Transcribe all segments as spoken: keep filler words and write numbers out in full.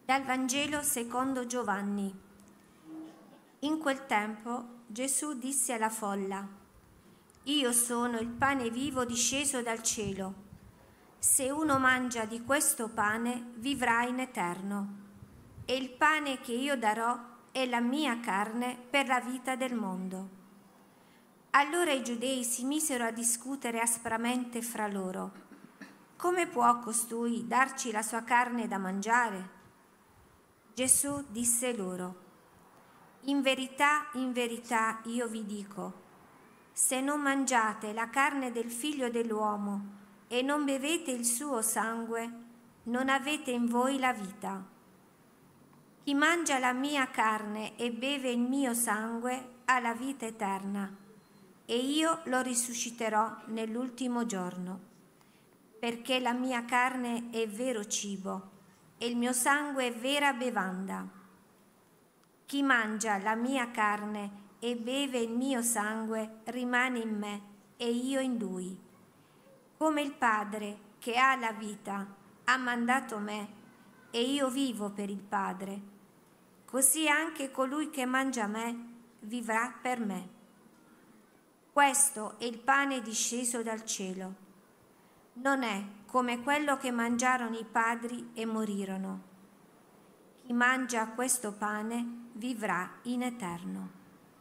Dal Vangelo secondo Giovanni. In quel tempo Gesù disse alla folla: Io sono il pane vivo disceso dal cielo. Se uno mangia di questo pane, vivrà in eterno. E il pane che io darò è la mia carne per la vita del mondo. Allora i giudei si misero a discutere aspramente fra loro. Come può costui darci la sua carne da mangiare? Gesù disse loro: In verità, in verità io vi dico, se non mangiate la carne del Figlio dell'uomo e non bevete il suo sangue, non avete in voi la vita. Chi mangia la mia carne e beve il mio sangue ha la vita eterna, e io lo risusciterò nell'ultimo giorno, perché la mia carne è vero cibo e il mio sangue è vera bevanda. Chi mangia la mia carne e beve il mio sangue rimane in me e io in lui. Come il Padre che ha la vita ha mandato me e io vivo per il Padre, così anche colui che mangia me vivrà per me. Questo è il pane disceso dal cielo. Non è come quello che mangiarono i padri e morirono. Chi mangia questo pane vivrà in eterno.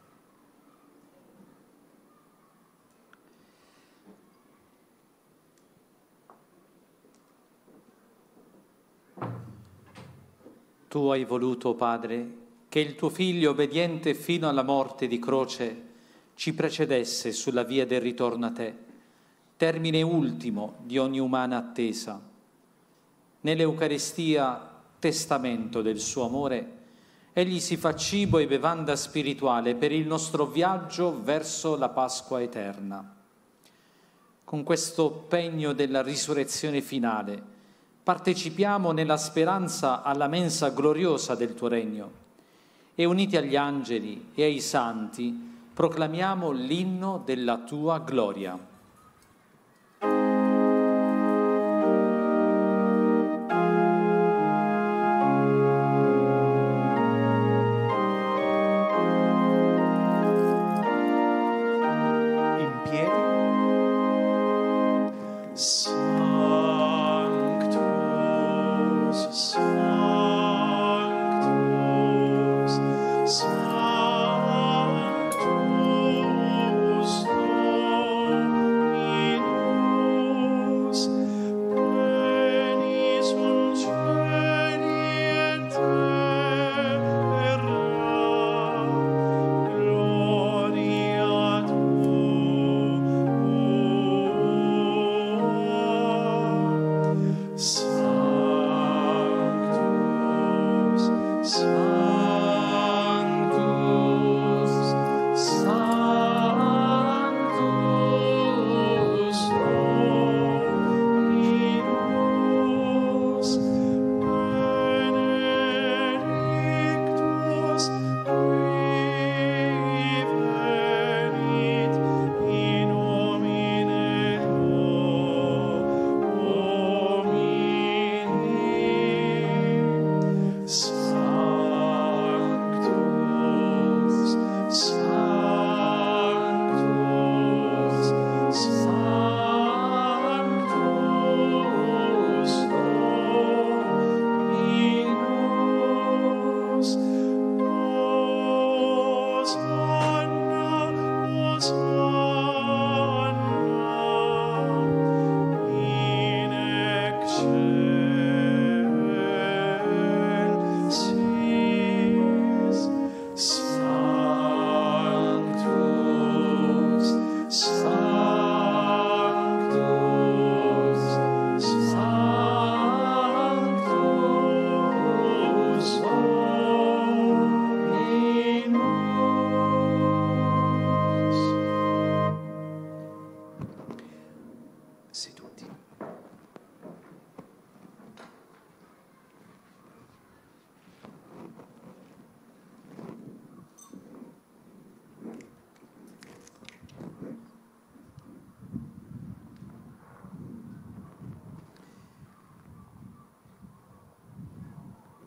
Tu hai voluto, Padre, che il tuo Figlio, obbediente fino alla morte di croce, ci precedesse sulla via del ritorno a te, termine ultimo di ogni umana attesa. Nell'Eucaristia, testamento del suo amore, egli si fa cibo e bevanda spirituale per il nostro viaggio verso la Pasqua eterna. Con questo pegno della risurrezione finale partecipiamo nella speranza alla mensa gloriosa del tuo regno e uniti agli angeli e ai santi proclamiamo l'inno della tua gloria.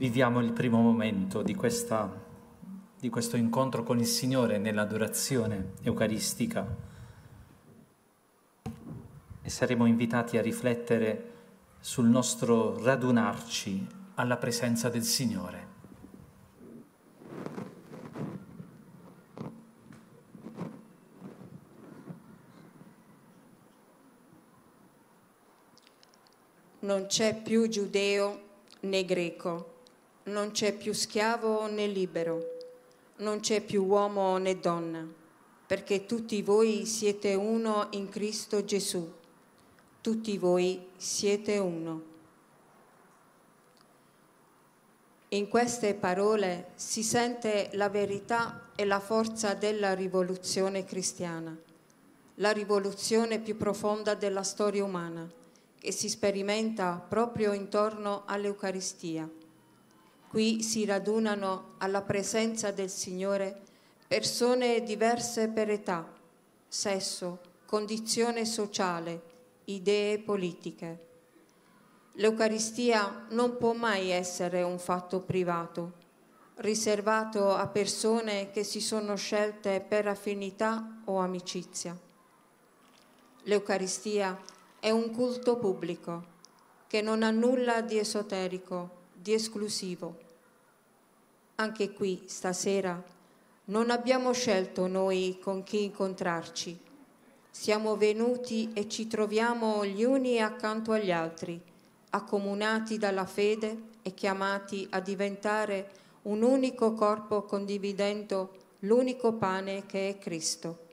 viviamo il primo momento di, questa, di questo incontro con il Signore nell'adorazione eucaristica e saremo invitati a riflettere sul nostro radunarci alla presenza del Signore. Non c'è più giudeo né greco, non c'è più schiavo né libero, non c'è più uomo né donna, perché tutti voi siete uno in Cristo Gesù. Tutti voi siete uno. In queste parole si sente la verità e la forza della rivoluzione cristiana, la rivoluzione più profonda della storia umana, che si sperimenta proprio intorno all'Eucaristia. Qui si radunano alla presenza del Signore persone diverse per età, sesso, condizione sociale, idee politiche. L'Eucaristia non può mai essere un fatto privato, riservato a persone che si sono scelte per affinità o amicizia. L'Eucaristia è un culto pubblico che non ha nulla di esoterico, di esclusivo. Anche qui, stasera, non abbiamo scelto noi con chi incontrarci. Siamo venuti e ci troviamo gli uni accanto agli altri, accomunati dalla fede e chiamati a diventare un unico corpo condividendo l'unico pane che è Cristo.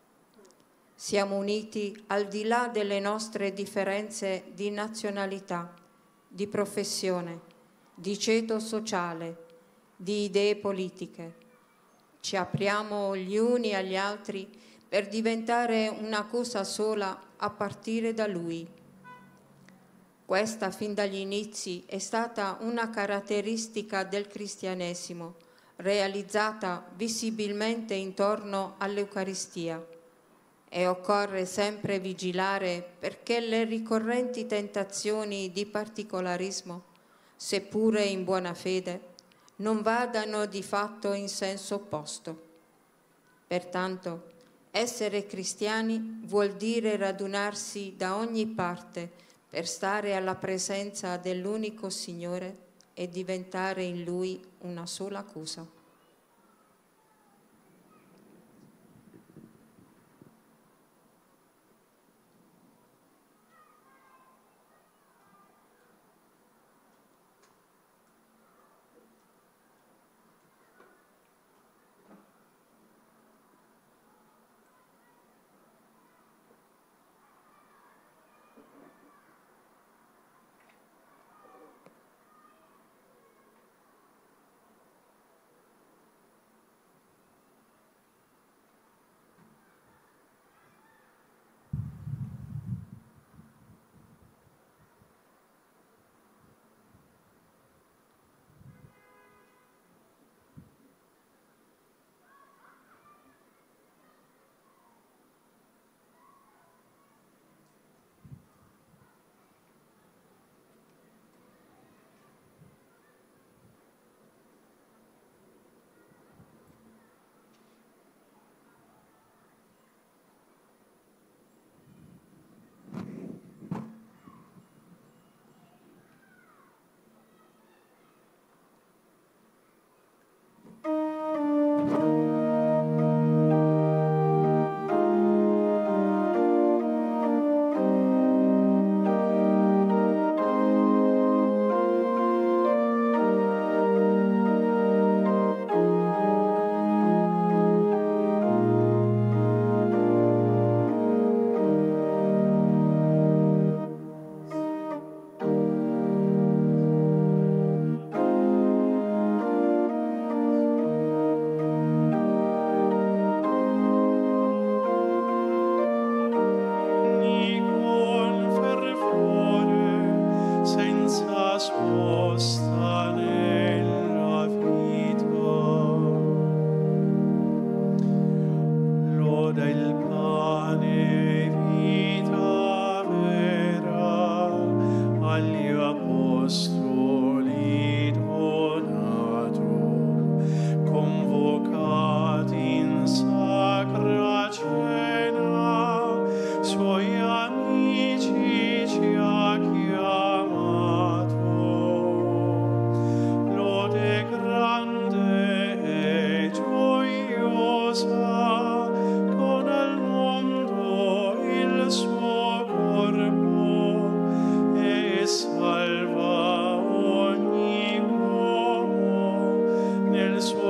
Siamo uniti al di là delle nostre differenze di nazionalità, di professione, di ceto sociale, di idee politiche. Ci apriamo gli uni agli altri per diventare una cosa sola a partire da Lui. Questa fin dagli inizi è stata una caratteristica del cristianesimo, realizzata visibilmente intorno all'Eucaristia. E occorre sempre vigilare perché le ricorrenti tentazioni di particolarismo, seppure in buona fede, non vadano di fatto in senso opposto. Pertanto, essere cristiani vuol dire radunarsi da ogni parte per stare alla presenza dell'unico Signore e diventare in Lui una sola cosa.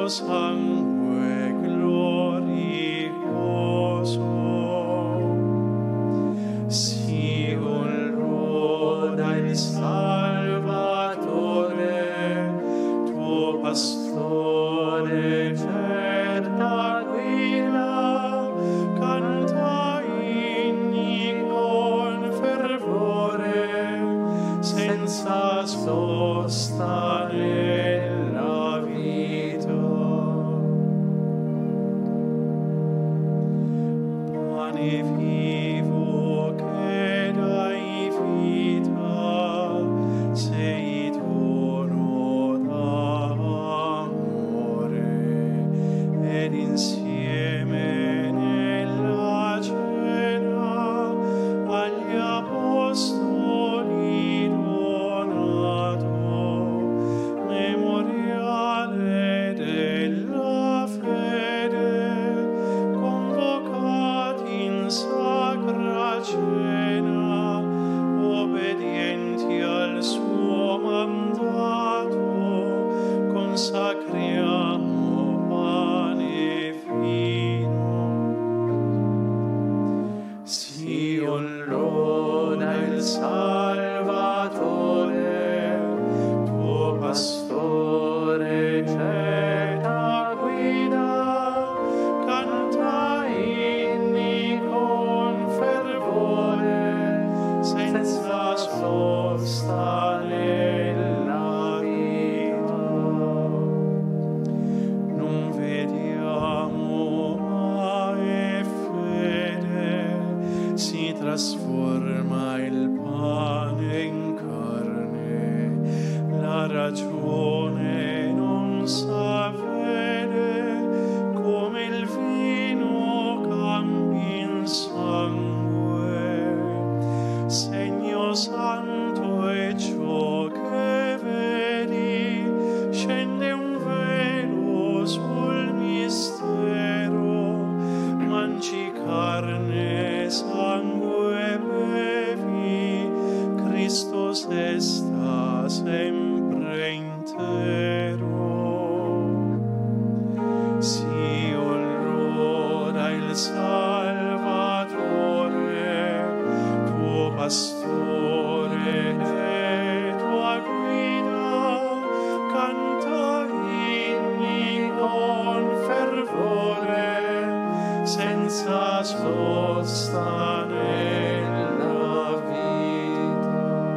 sangue glorioso. Si onora il Salvatore, tuo pastore, certa guida, canta inni con fervore, senza sosta nella vita. Pane vivo che dai vita, sei dono d'amore, ed insieme nella cena agli apostoli donato, memoriale della fede, convocati in sacra cena, obbedienti al suo mandato, consacriamo pane e vino. Si onora il Salvatore, tuo pastore, ceta guida, canta inni con fervore, senza sosta nella vita. Non vediamo ma è fede, si trasforma il pane in carne, la ragione non s'avvede, come il vino cambi in sangue. Segno santo è ciò che vedi, scende un velo sul mistero, mangi carne, sangue bevi, Cristo se sta sempre intero. Si onora il Salvatore, tuo pastore e tua guida, canta inni con fervore, senza sosta nella vita.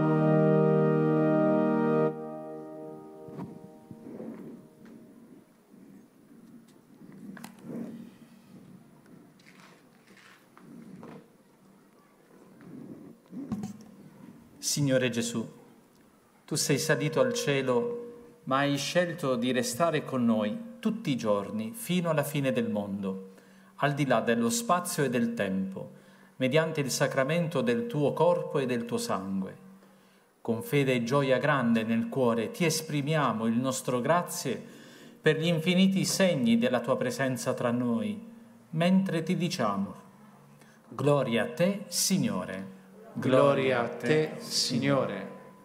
Signore Gesù, tu sei salito al cielo, ma hai scelto di restare con noi tutti i giorni fino alla fine del mondo, al di là dello spazio e del tempo, mediante il sacramento del tuo corpo e del tuo sangue. Con fede e gioia grande nel cuore ti esprimiamo il nostro grazie per gli infiniti segni della tua presenza tra noi, mentre ti diciamo: gloria a te, Signore. Gloria a te, Signore.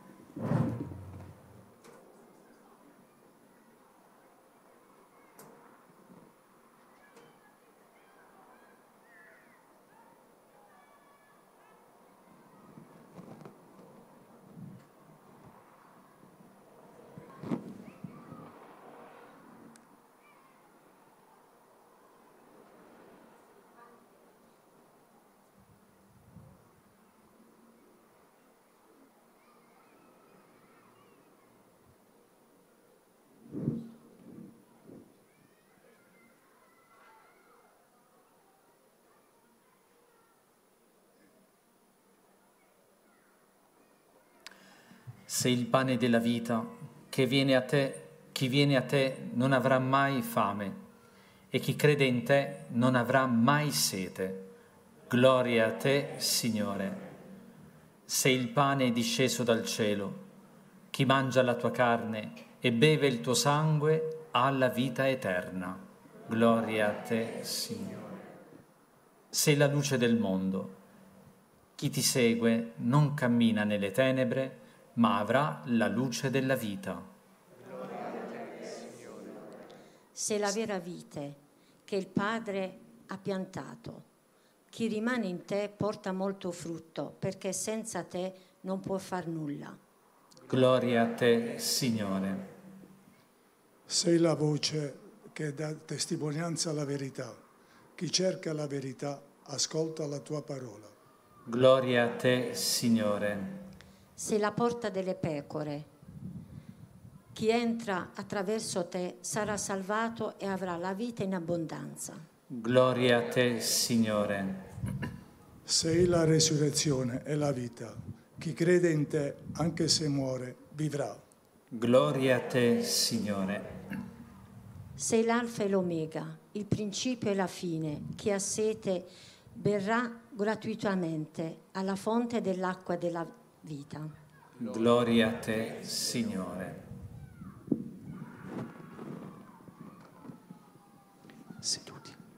Sei il pane della vita, che viene a te, chi viene a te non avrà mai fame, e chi crede in te non avrà mai sete. Gloria a te, Signore. Sei il pane disceso dal cielo. Chi mangia la tua carne e beve il tuo sangue ha la vita eterna. Gloria a te, Signore. Sei la luce del mondo. Chi ti segue non cammina nelle tenebre, ma avrà la luce della vita. Gloria a te, Signore. sei la vera vite che il Padre ha piantato. Chi rimane in te porta molto frutto, perché senza te non può far nulla. Gloria a te, Signore. Sei la voce che dà testimonianza alla verità. Chi cerca la verità ascolta la tua parola. Gloria a te, Signore. Sei la porta delle pecore. Chi entra attraverso te sarà salvato e avrà la vita in abbondanza. Gloria a te, Signore. Sei la resurrezione e la vita. Chi crede in te, anche se muore, vivrà. Gloria a te, Signore. Sei l'alfa e l'omega, il principio e la fine. Chi ha sete berrà gratuitamente alla fonte dell'acqua della vita. Gloria a te, Signore. Seduti.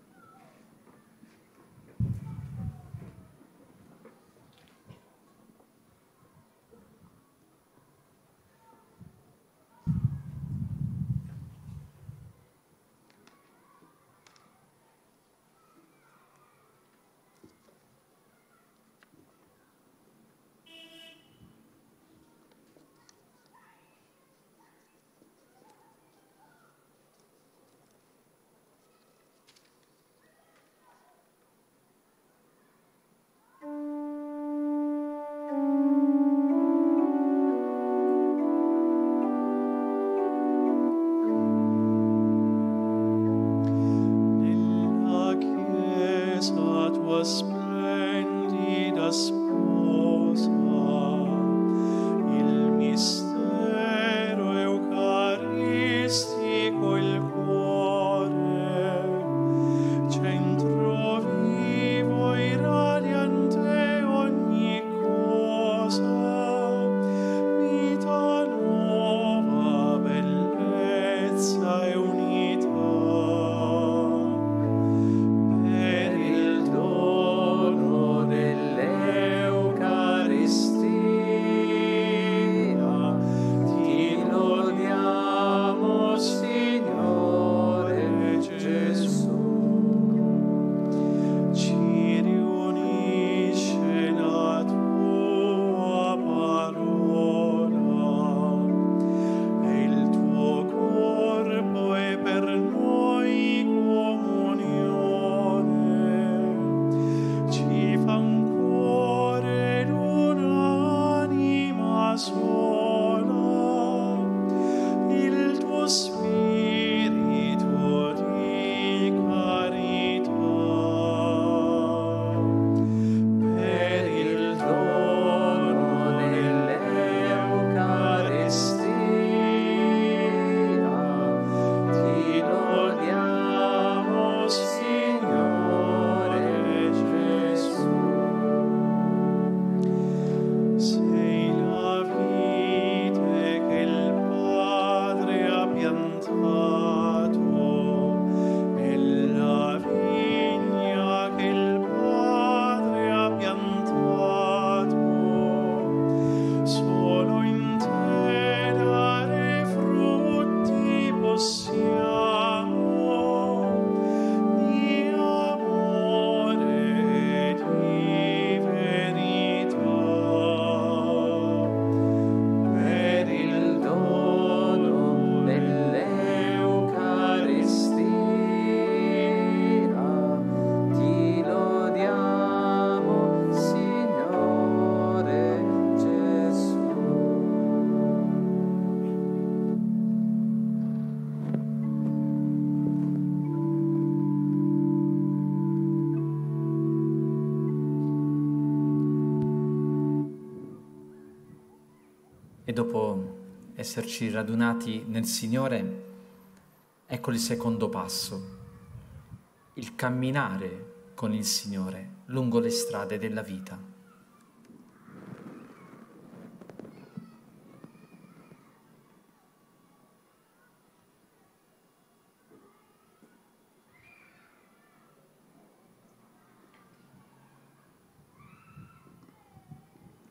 Splendida sposa, il mistero eucaristico, il cuore, centro vivo e radiante ogni cosa, vita nuova, bellezza e unità. E dopo esserci radunati nel Signore, ecco il secondo passo, il camminare con il Signore lungo le strade della vita.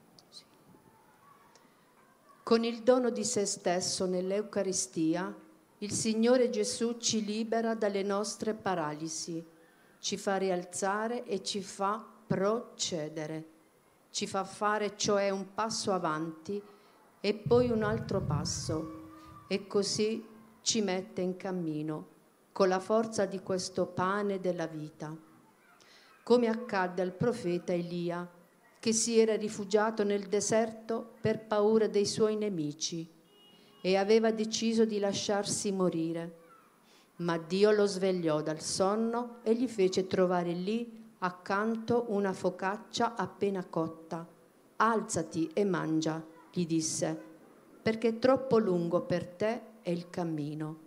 Con il dono di se stesso nell'Eucaristia, Il Signore Gesù ci libera dalle nostre paralisi, ci fa rialzare e ci fa procedere, ci fa fare cioè un passo avanti e poi un altro passo, e così ci mette in cammino con la forza di questo pane della vita. Come accadde al profeta Elia, che si era rifugiato nel deserto per paura dei suoi nemici e aveva deciso di lasciarsi morire. Ma Dio lo svegliò dal sonno e gli fece trovare lì accanto una focaccia appena cotta. «Alzati e mangia», gli disse, «perché troppo lungo per te è il cammino».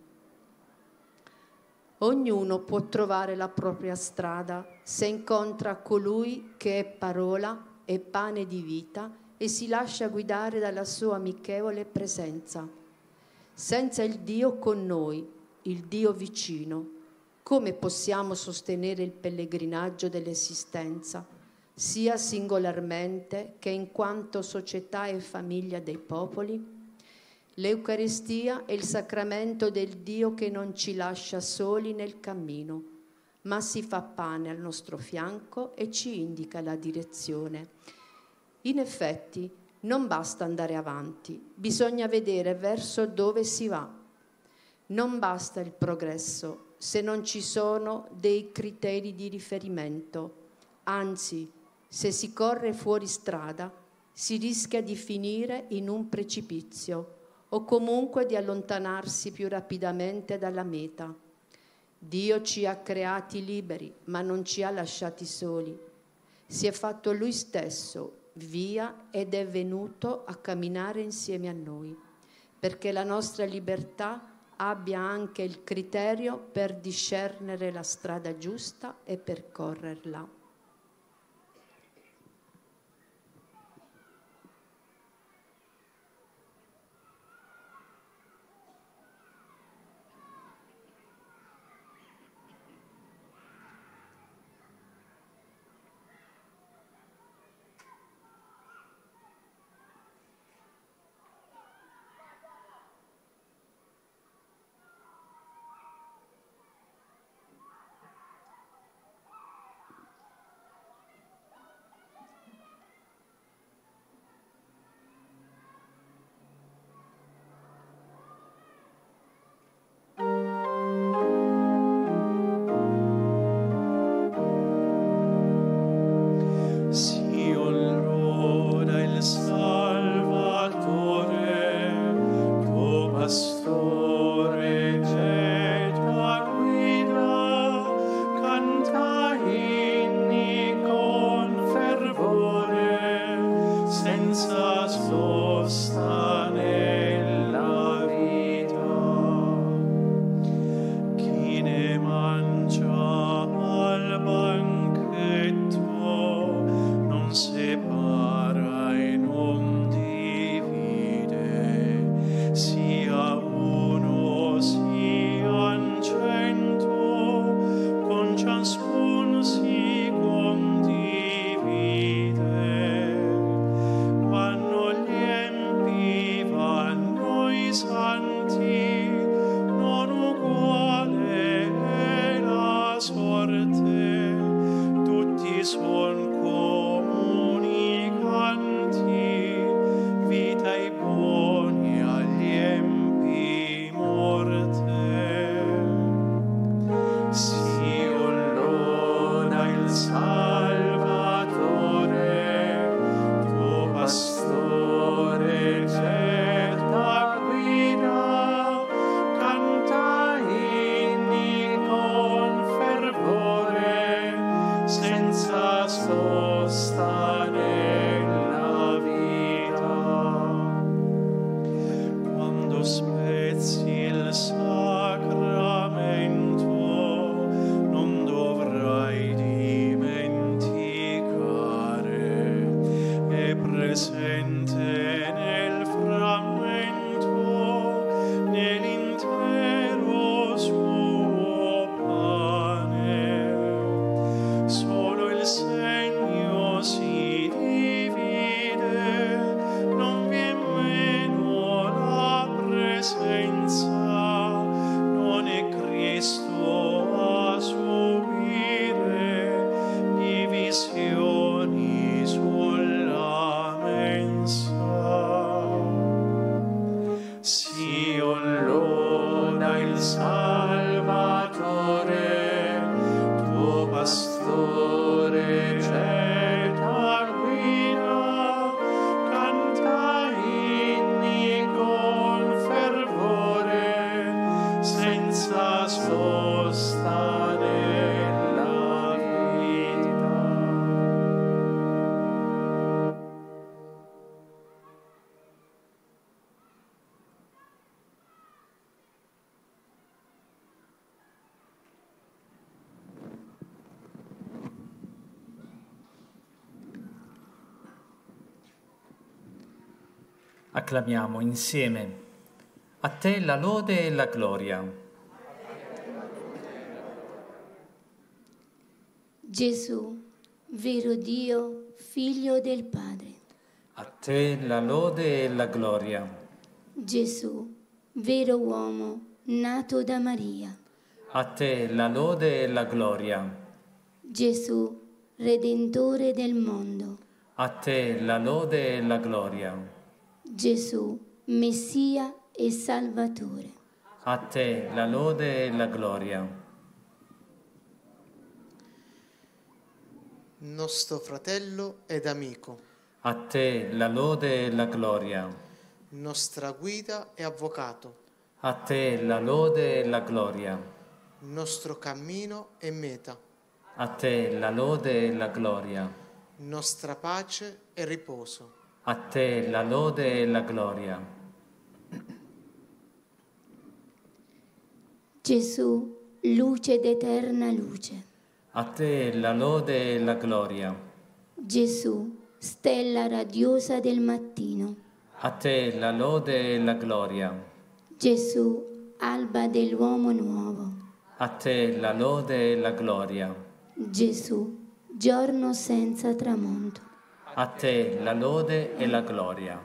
Ognuno può trovare la propria strada se incontra colui che è parola e pane di vita e si lascia guidare dalla sua amichevole presenza. Senza il Dio con noi, il Dio vicino, come possiamo sostenere il pellegrinaggio dell'esistenza, sia singolarmente che in quanto società e famiglia dei popoli? L'Eucaristia è il sacramento del Dio che non ci lascia soli nel cammino, ma si fa pane al nostro fianco e ci indica la direzione. In effetti, non basta andare avanti, bisogna vedere verso dove si va. Non basta il progresso se non ci sono dei criteri di riferimento. Anzi, se si corre fuori strada, si rischia di finire in un precipizio o comunque di allontanarsi più rapidamente dalla meta. Dio ci ha creati liberi, ma non ci ha lasciati soli. Si è fatto Lui stesso via ed è venuto a camminare insieme a noi, perché la nostra libertà abbia anche il criterio per discernere la strada giusta e percorrerla. Salvatore, tuo pastore, certa guida, canta inni con fervore, senza sosta nella vita. Acclamiamo insieme: a te la lode e la gloria. Gesù, vero Dio, figlio del Padre. A te la lode e la gloria. Gesù, vero uomo, nato da Maria. A te la lode e la gloria. Gesù, Redentore del mondo. A te la lode e la gloria. Gesù, Messia e Salvatore. A te la lode e la gloria. Nostro fratello ed amico. A te la lode e la gloria. Nostra guida e avvocato. A te la lode e la gloria. Nostro cammino e meta. A te la lode e la gloria. Nostra pace e riposo. A te la lode e la gloria. Gesù, luce d'eterna luce. A te la lode e la gloria. Gesù, stella radiosa del mattino. A te la lode e la gloria. Gesù, alba dell'uomo nuovo. A te la lode e la gloria. Gesù, giorno senza tramonto. A te la lode e la gloria.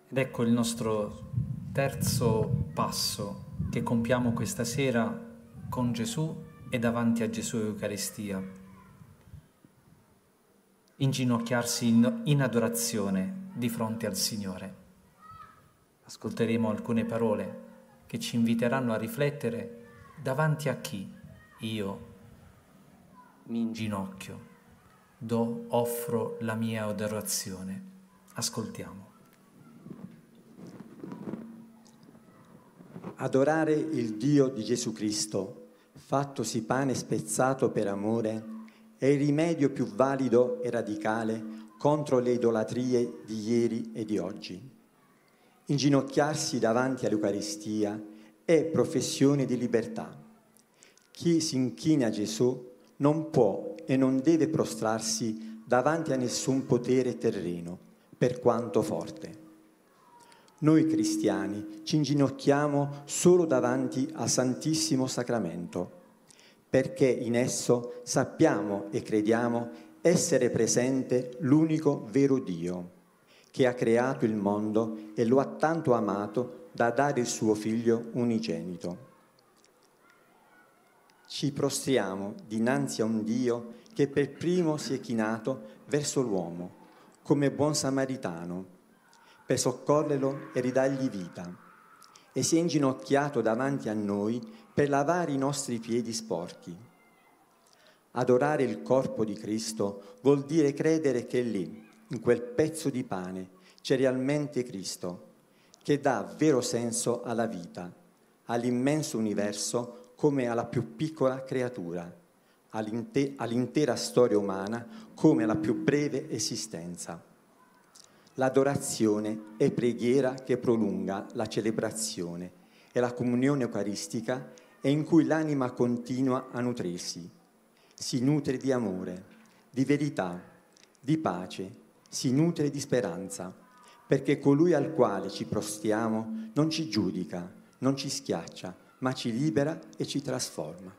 Ed ecco il nostro terzo passo che compiamo questa sera con Gesù e davanti a Gesù Eucaristia. Inginocchiarsi in, in adorazione di fronte al Signore. Ascolteremo alcune parole che ci inviteranno a riflettere davanti a chi io mi inginocchio, do, offro la mia adorazione. Ascoltiamo. Adorare il Dio di Gesù Cristo, fattosi pane spezzato per amore, è il rimedio più valido e radicale contro le idolatrie di ieri e di oggi. Inginocchiarsi davanti all'Eucaristia è professione di libertà. Chi si inchina a Gesù non può e non deve prostrarsi davanti a nessun potere terreno, per quanto forte. Noi cristiani ci inginocchiamo solo davanti al Santissimo Sacramento, perché in esso sappiamo e crediamo essere presente l'unico vero Dio, che ha creato il mondo e lo ha tanto amato da dare il suo Figlio unigenito. Ci prostriamo dinanzi a un Dio che per primo si è chinato verso l'uomo, come buon samaritano, per soccorrerlo e ridargli vita, e si è inginocchiato davanti a noi per lavare i nostri piedi sporchi. Adorare il corpo di Cristo vuol dire credere che lì, in quel pezzo di pane, c'è realmente Cristo, che dà vero senso alla vita, all'immenso universo come alla più piccola creatura, all'inte- all'intera storia umana come alla più breve esistenza. L'adorazione è preghiera che prolunga la celebrazione e la comunione eucaristica è in cui l'anima continua a nutrirsi. Si nutre di amore, di verità, di pace, si nutre di speranza, perché colui al quale ci prostiamo non ci giudica, non ci schiaccia, ma ci libera e ci trasforma.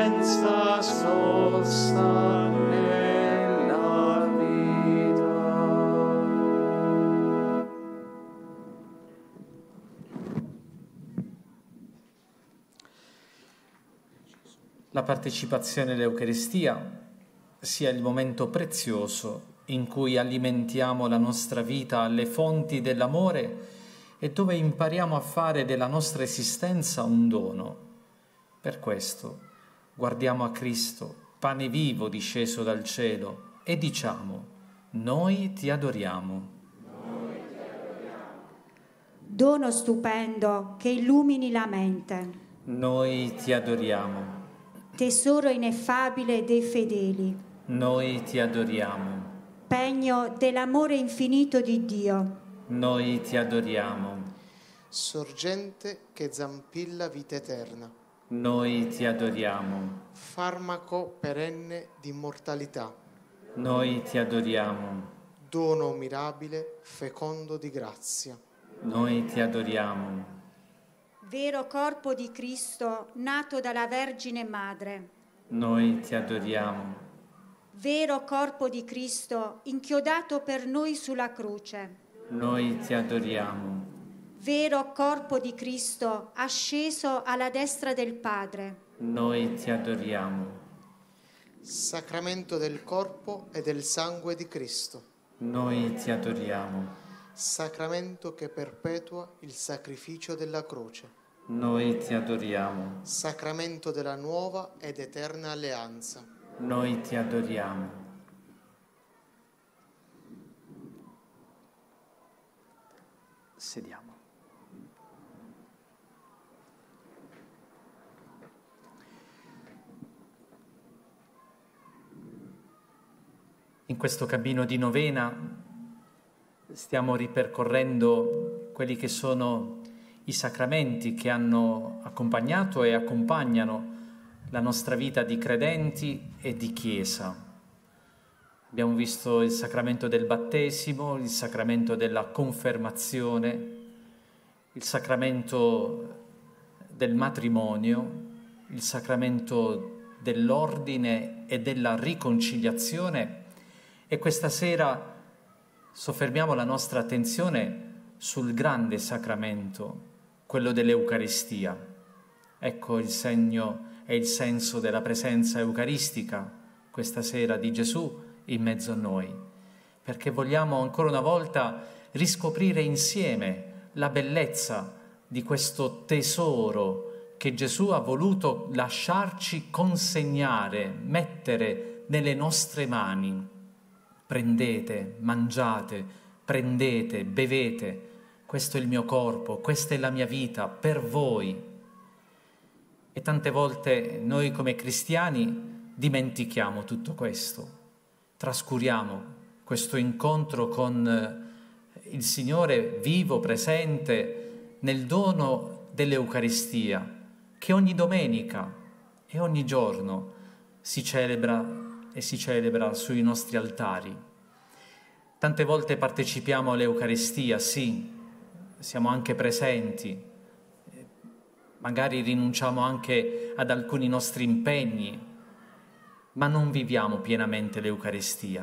senza sosta nella vita. La partecipazione all'Eucaristia sia il momento prezioso in cui alimentiamo la nostra vita alle fonti dell'amore e dove impariamo a fare della nostra esistenza un dono. Per questo guardiamo a Cristo, pane vivo disceso dal cielo, e diciamo: noi ti adoriamo. Noi ti adoriamo. Dono stupendo che illumini la mente. Noi ti adoriamo. Tesoro ineffabile dei fedeli. Noi ti adoriamo. Pegno dell'amore infinito di Dio. Noi ti adoriamo. Sorgente che zampilla vita eterna. Noi ti adoriamo. Farmaco perenne di immortalità. Noi ti adoriamo. Dono mirabile, fecondo di grazia. Noi ti adoriamo. Vero corpo di Cristo nato dalla Vergine Madre. Noi ti adoriamo. Vero corpo di Cristo inchiodato per noi sulla croce. Noi ti adoriamo. Vero corpo di Cristo asceso alla destra del Padre. Noi ti adoriamo. Sacramento del corpo e del sangue di Cristo. Noi ti adoriamo. Sacramento che perpetua il sacrificio della croce. Noi ti adoriamo. Sacramento della nuova ed eterna alleanza. Noi ti adoriamo. Sediamo. In questo cammino di novena stiamo ripercorrendo quelli che sono i sacramenti che hanno accompagnato e accompagnano la nostra vita di credenti e di Chiesa. Abbiamo visto il sacramento del battesimo, il sacramento della confermazione, il sacramento del matrimonio, il sacramento dell'ordine e della riconciliazione, e questa sera soffermiamo la nostra attenzione sul grande sacramento, quello dell'Eucaristia. Ecco il segno e il senso della presenza eucaristica questa sera di Gesù in mezzo a noi, perché vogliamo ancora una volta riscoprire insieme la bellezza di questo tesoro che Gesù ha voluto lasciarci consegnare, mettere nelle nostre mani. Prendete, mangiate, prendete, bevete, questo è il mio corpo, questa è la mia vita per voi. E tante volte noi come cristiani dimentichiamo tutto questo, trascuriamo questo incontro con il Signore vivo, presente nel dono dell'Eucaristia, che ogni domenica e ogni giorno si celebra e si celebra sui nostri altari. Tante volte partecipiamo all'Eucaristia, sì, siamo anche presenti, magari rinunciamo anche ad alcuni nostri impegni, ma non viviamo pienamente l'Eucaristia.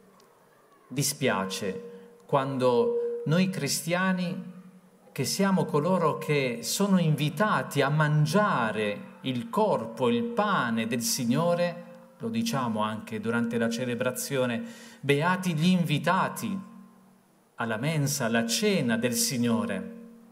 Dispiace quando noi cristiani, che siamo coloro che sono invitati a mangiare il corpo, il pane del Signore, lo diciamo anche durante la celebrazione, beati gli invitati alla mensa, alla cena del Signore.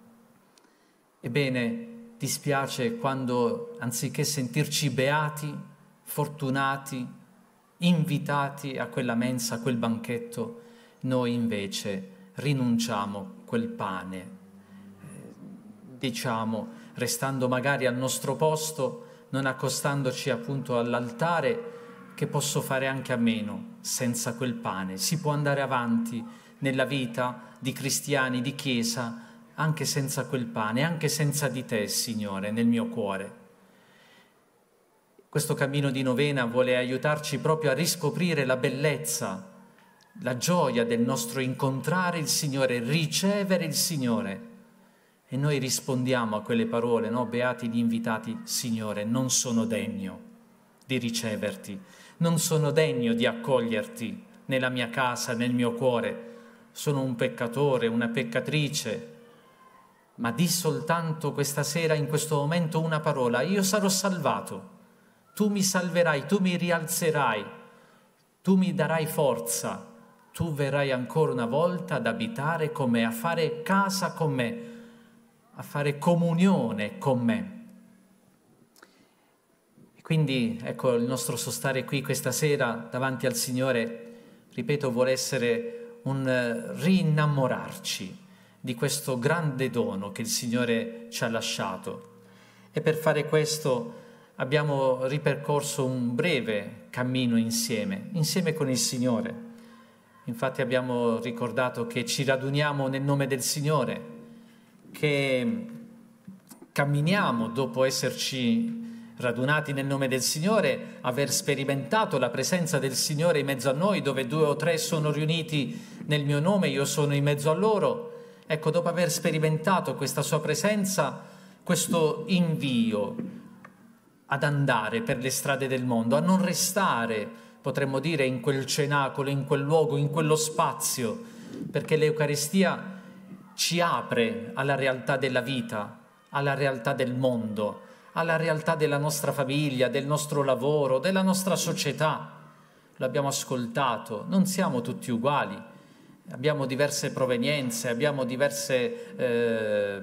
Ebbene, dispiace quando, anziché sentirci beati, fortunati, invitati a quella mensa, a quel banchetto, noi invece rinunciamo quel pane. Eh, diciamo, restando magari al nostro posto, non accostandoci appunto all'altare, che posso fare anche a meno senza quel pane. Si può andare avanti nella vita di cristiani, di Chiesa, anche senza quel pane, anche senza di te, Signore, nel mio cuore. Questo cammino di novena vuole aiutarci proprio a riscoprire la bellezza, la gioia del nostro incontrare il Signore, ricevere il Signore. E noi rispondiamo a quelle parole, no? Beati gli invitati, Signore, non sono degno. di riceverti, non sono degno di accoglierti nella mia casa, nel mio cuore. Sono un peccatore, una peccatrice, ma di soltanto questa sera, in questo momento, una parola: io sarò salvato, tu mi salverai, tu mi rialzerai, tu mi darai forza, tu verrai ancora una volta ad abitare con me, a fare casa con me, a fare comunione con me. E quindi, ecco, il nostro sostare qui questa sera davanti al Signore, ripeto, vuole essere un rinnamorarci di questo grande dono che il Signore ci ha lasciato. E per fare questo abbiamo ripercorso un breve cammino insieme, insieme con il Signore. Infatti abbiamo ricordato che ci raduniamo nel nome del Signore, che camminiamo dopo esserci radunati nel nome del Signore, aver sperimentato la presenza del Signore in mezzo a noi, dove due o tre sono riuniti nel mio nome, io sono in mezzo a loro. Ecco, dopo aver sperimentato questa sua presenza, questo invio ad andare per le strade del mondo, a non restare, potremmo dire, in quel cenacolo, in quel luogo, in quello spazio, perché l'Eucaristia ci apre alla realtà della vita, alla realtà del mondo, alla realtà della nostra famiglia, del nostro lavoro, della nostra società. Lo abbiamo ascoltato, non siamo tutti uguali, abbiamo diverse provenienze, abbiamo diverse eh,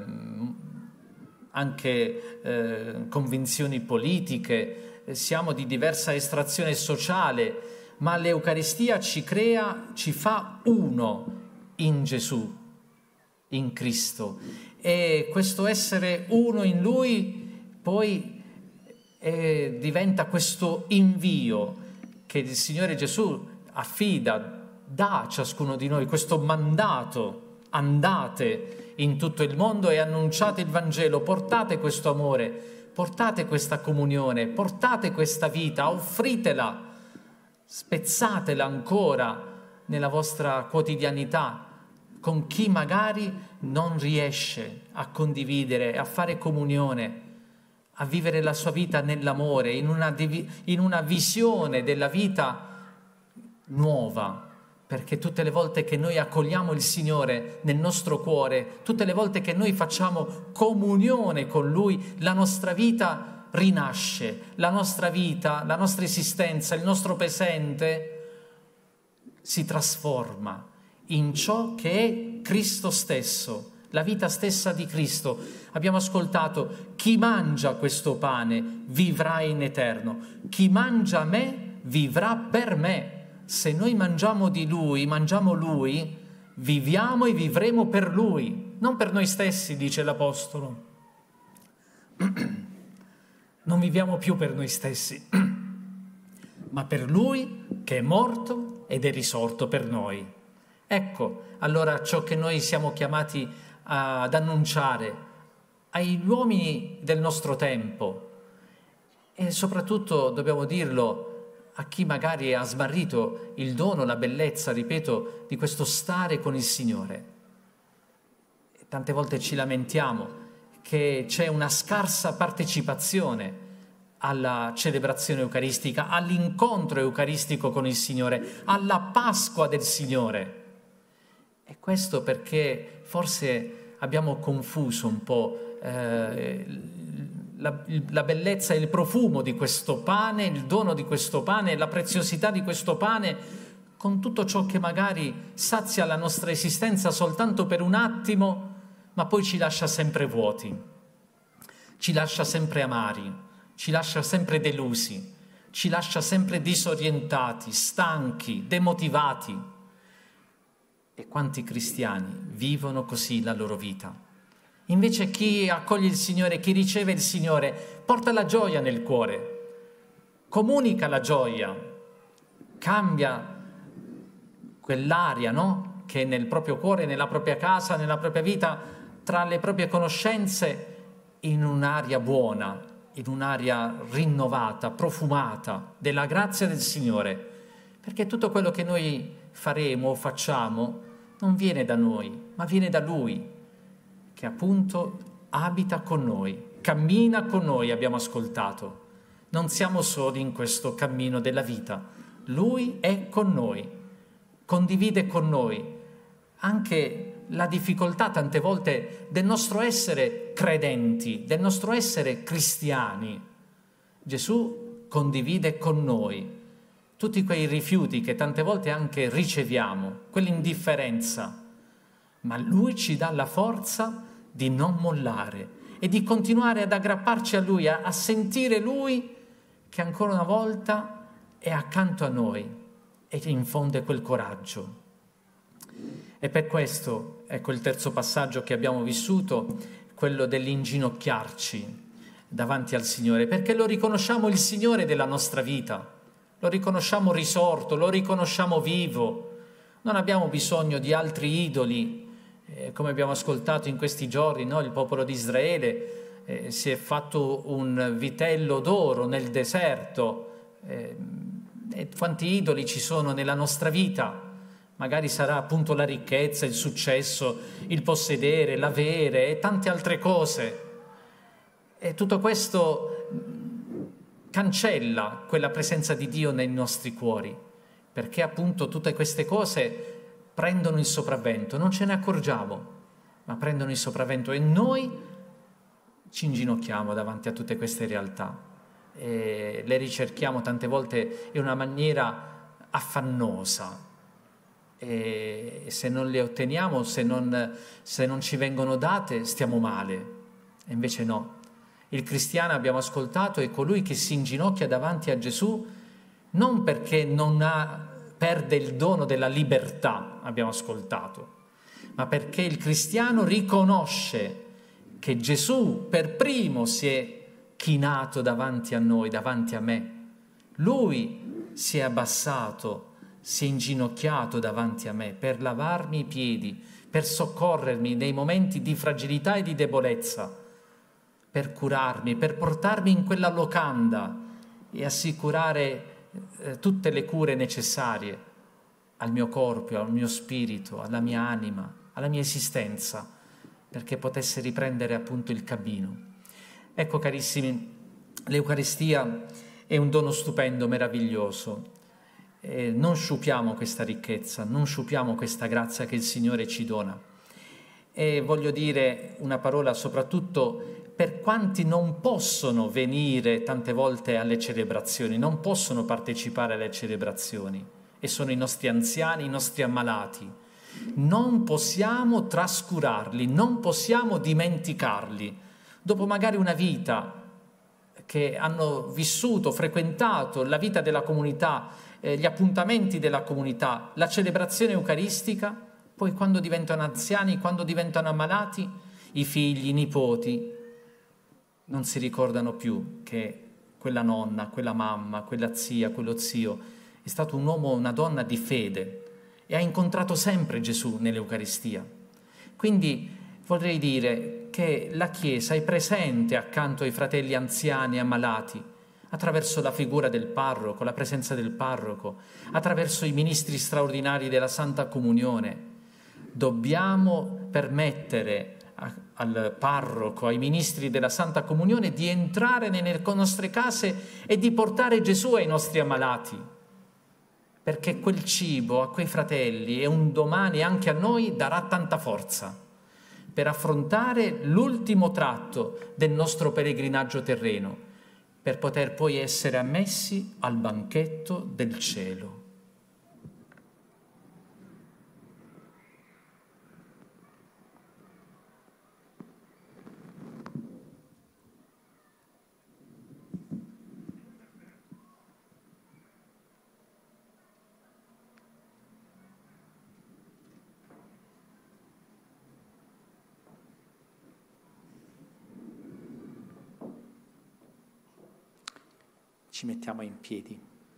anche eh, convinzioni politiche, siamo di diversa estrazione sociale, ma l'Eucaristia ci crea, ci fa uno in Gesù, in Cristo. E questo essere uno in Lui poi eh, diventa questo invio che il Signore Gesù affida, dà a ciascuno di noi, questo mandato: andate in tutto il mondo e annunciate il Vangelo, portate questo amore, portate questa comunione, portate questa vita, offritela, spezzatela ancora nella vostra quotidianità con chi magari non riesce a condividere, a fare comunione, a vivere la sua vita nell'amore, in una, in una visione della vita nuova. Perché tutte le volte che noi accogliamo il Signore nel nostro cuore, tutte le volte che noi facciamo comunione con Lui, la nostra vita rinasce, la nostra vita, la nostra esistenza, il nostro presente si trasforma in ciò che è Cristo stesso, la vita stessa di Cristo. Abbiamo ascoltato: chi mangia questo pane vivrà in eterno, chi mangia me vivrà per me. Se noi mangiamo di Lui, mangiamo Lui, viviamo e vivremo per Lui, non per noi stessi, dice l'Apostolo. Non viviamo più per noi stessi, ma per Lui che è morto ed è risorto per noi. Ecco, allora ciò che noi siamo chiamati ad annunciare agli uomini del nostro tempo, e soprattutto, dobbiamo dirlo, a chi magari ha smarrito il dono, la bellezza, ripeto, di questo stare con il Signore. Tante volte ci lamentiamo che c'è una scarsa partecipazione alla celebrazione eucaristica, all'incontro eucaristico con il Signore, alla Pasqua del Signore. E questo perché forse abbiamo confuso un po' eh, La, la bellezza e il profumo di questo pane, il dono di questo pane, la preziosità di questo pane, con tutto ciò che magari sazia la nostra esistenza soltanto per un attimo, ma poi ci lascia sempre vuoti, ci lascia sempre amari, ci lascia sempre delusi, ci lascia sempre disorientati, stanchi, demotivati. E quanti cristiani vivono così la loro vita? Invece chi accoglie il Signore, chi riceve il Signore, porta la gioia nel cuore, comunica la gioia, cambia quell'aria, no? Che nel proprio cuore, nella propria casa, nella propria vita, tra le proprie conoscenze, in un'aria buona, in un'aria rinnovata, profumata della grazia del Signore. Perché tutto quello che noi faremo o facciamo non viene da noi, ma viene da Lui, che appunto abita con noi, cammina con noi, abbiamo ascoltato. Non siamo soli in questo cammino della vita. Lui è con noi, condivide con noi anche la difficoltà tante volte del nostro essere credenti, del nostro essere cristiani. Gesù condivide con noi tutti quei rifiuti che tante volte anche riceviamo, quell'indifferenza, ma Lui ci dà la forza di non mollare e di continuare ad aggrapparci a Lui, a, a sentire Lui che ancora una volta è accanto a noi e che infonde quel coraggio. E per questo, ecco il terzo passaggio che abbiamo vissuto, quello dell'inginocchiarci davanti al Signore, perché lo riconosciamo il Signore della nostra vita, lo riconosciamo risorto, lo riconosciamo vivo, non abbiamo bisogno di altri idoli, eh, come abbiamo ascoltato in questi giorni, no? Il popolo di Israele eh, si è fatto un vitello d'oro nel deserto, eh, e quanti idoli ci sono nella nostra vita? Magari sarà appunto la ricchezza, il successo, il possedere, l'avere e tante altre cose. E tutto questo cancella quella presenza di Dio nei nostri cuori, perché appunto tutte queste cose prendono il sopravvento, non ce ne accorgiamo, ma prendono il sopravvento e noi ci inginocchiamo davanti a tutte queste realtà e le ricerchiamo tante volte in una maniera affannosa. E se non le otteniamo, se non, se non ci vengono date, stiamo male. E invece no. Il cristiano, abbiamo ascoltato, è colui che si inginocchia davanti a Gesù non perché non ha, perde il dono della libertà, abbiamo ascoltato, ma perché il cristiano riconosce che Gesù per primo si è chinato davanti a noi, davanti a me. Lui si è abbassato, si è inginocchiato davanti a me per lavarmi i piedi, per soccorrermi nei momenti di fragilità e di debolezza, per curarmi, per portarmi in quella locanda e assicurare eh, tutte le cure necessarie al mio corpo, al mio spirito, alla mia anima, alla mia esistenza, perché potesse riprendere appunto il cammino. Ecco, carissimi, l'Eucaristia è un dono stupendo, meraviglioso. Eh, non sciupiamo questa ricchezza, non sciupiamo questa grazia che il Signore ci dona. E voglio dire una parola soprattutto per quanti non possono venire tante volte alle celebrazioni, non possono partecipare alle celebrazioni, e sono i nostri anziani, i nostri ammalati. Non possiamo trascurarli, non possiamo dimenticarli. Dopo magari una vita che hanno vissuto, frequentato la vita della comunità, eh, gli appuntamenti della comunità, la celebrazione eucaristica, poi quando diventano anziani, quando diventano ammalati, i figli, i nipoti, non si ricordano più che quella nonna, quella mamma, quella zia, quello zio è stato un uomo o una donna di fede e ha incontrato sempre Gesù nell'Eucaristia. Quindi vorrei dire che la Chiesa è presente accanto ai fratelli anziani e ammalati, attraverso la figura del parroco, la presenza del parroco, attraverso i ministri straordinari della Santa Comunione. Dobbiamo permettere a, al parroco, ai ministri della Santa Comunione di entrare nelle nostre case e di portare Gesù ai nostri ammalati, perché quel cibo a quei fratelli e un domani anche a noi darà tanta forza per affrontare l'ultimo tratto del nostro pellegrinaggio terreno, per poter poi essere ammessi al banchetto del cielo. Ci mettiamo in piedi.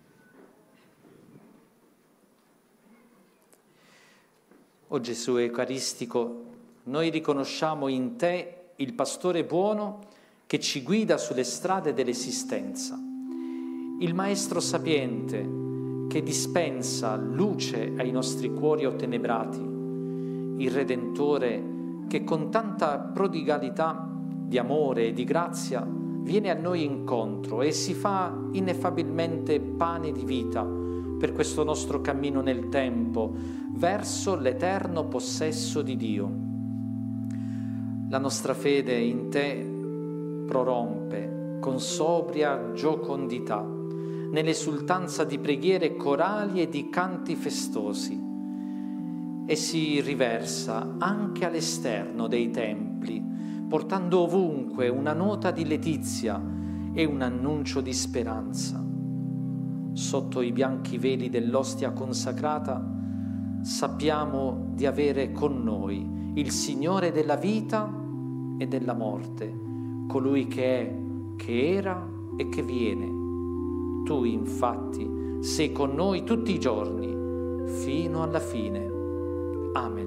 O Gesù Eucaristico, noi riconosciamo in te il pastore buono che ci guida sulle strade dell'esistenza, il Maestro sapiente che dispensa luce ai nostri cuori ottenebrati, il Redentore che con tanta prodigalità di amore e di grazia viene a noi incontro e si fa ineffabilmente pane di vita per questo nostro cammino nel tempo verso l'eterno possesso di Dio. La nostra fede in te prorompe con sobria giocondità nell'esultanza di preghiere corali e di canti festosi e si riversa anche all'esterno dei templi, portando ovunque una nota di letizia e un annuncio di speranza. Sotto i bianchi veli dell'ostia consacrata sappiamo di avere con noi il Signore della vita e della morte, colui che è, che era e che viene. Tu infatti sei con noi tutti i giorni, fino alla fine. Amen.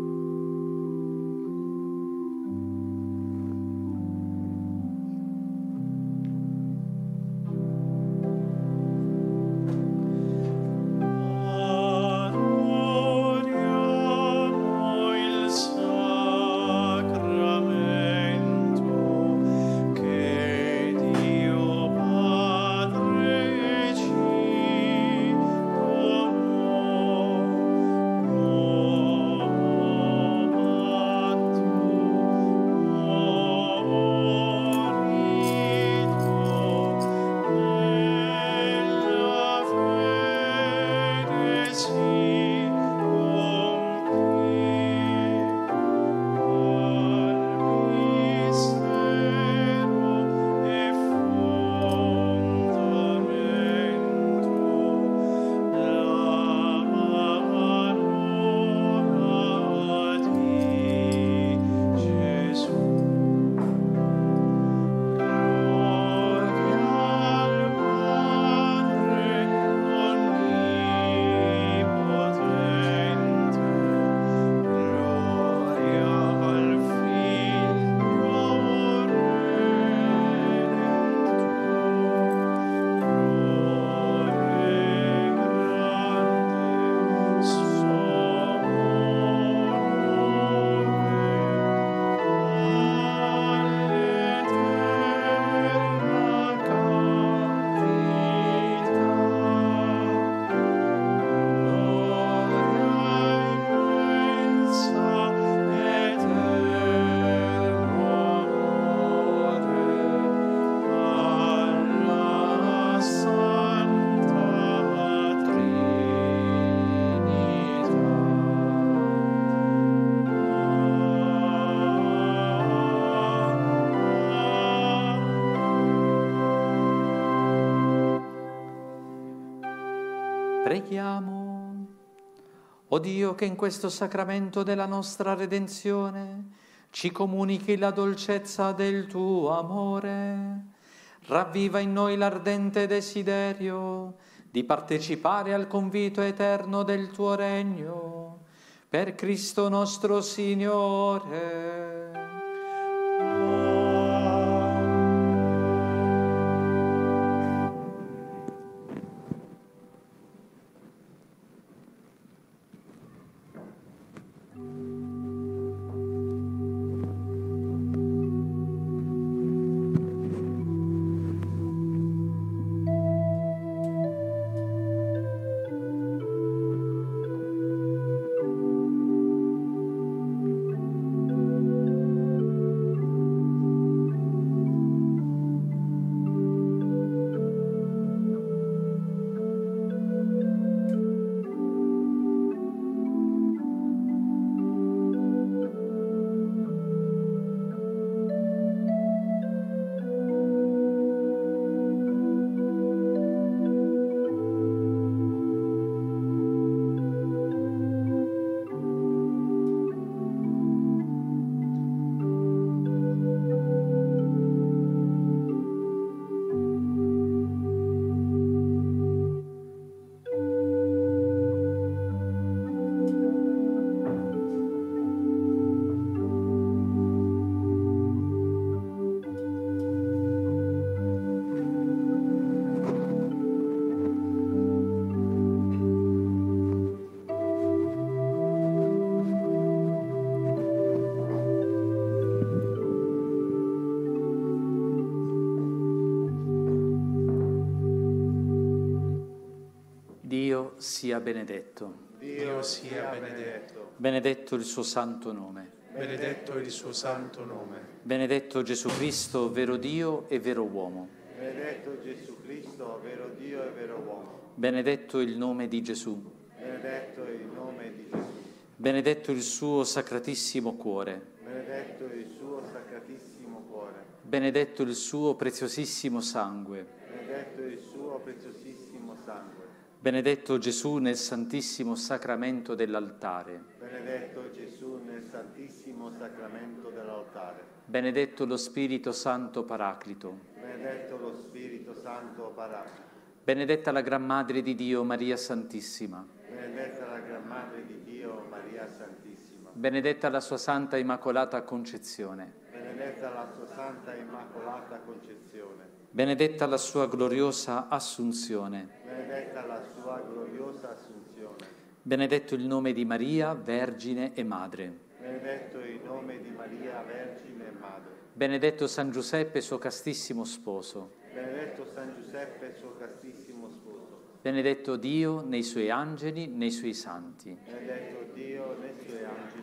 Preghiamo. O Dio, che in questo sacramento della nostra redenzione ci comunichi la dolcezza del tuo amore, ravviva in noi l'ardente desiderio di partecipare al convito eterno del tuo regno, per Cristo nostro Signore. Dio sia benedetto. Dio sia benedetto. Benedetto il suo santo nome. Benedetto il suo santo nome. Benedetto Gesù Cristo, vero Dio e vero uomo. Benedetto Gesù Cristo, vero Dio e vero uomo. Benedetto il nome di Gesù. Benedetto il nome di Gesù. Benedetto il suo sacratissimo cuore. Benedetto il suo sacratissimo cuore. Benedetto il suo preziosissimo sangue. Benedetto il suo preziosissimo sangue. Benedetto Gesù nel santissimo sacramento dell'altare. Benedetto Gesù nel santissimo sacramento dell'altare. Benedetto lo Spirito Santo Paraclito. Benedetto lo Spirito Santo Paraclito. Benedetta la Gran Madre di Dio, Maria Santissima. Benedetta la Gran Madre di Dio, Maria Santissima. Benedetta la sua Santa Immacolata Concezione. Benedetta la sua Santa Immacolata Concezione. Benedetta la sua gloriosa Assunzione. Benedetta la sua gloriosa Assunzione. Benedetto il nome di Maria, Vergine e Madre. Benedetto il nome di Maria, Vergine e Madre. Benedetto San Giuseppe, suo castissimo sposo. Benedetto San Giuseppe, suo castissimo sposo. Benedetto Dio nei suoi angeli, nei suoi santi. Benedetto Dio nei suoi angeli.